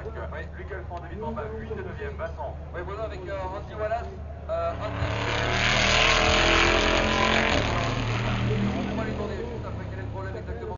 Oui. Luc Alphand, débutant en bas, 8 et 9e, Vincent. Oui, Bruno avec Andy Wallace.